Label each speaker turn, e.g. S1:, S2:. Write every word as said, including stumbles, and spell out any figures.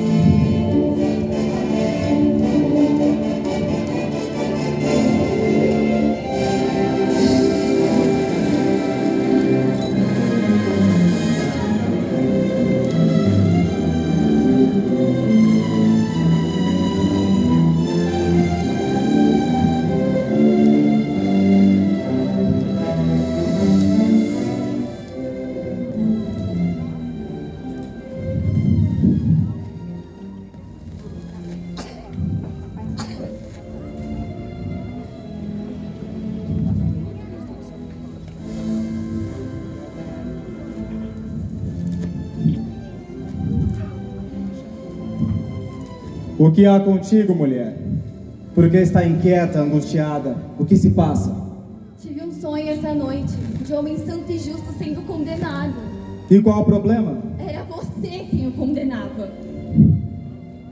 S1: O que há contigo, mulher? Por que está inquieta, angustiada? O que se passa?
S2: Tive um sonho essa noite, de homem santo e justo sendo condenado.
S1: E qual o problema?
S2: Era você quem o condenava.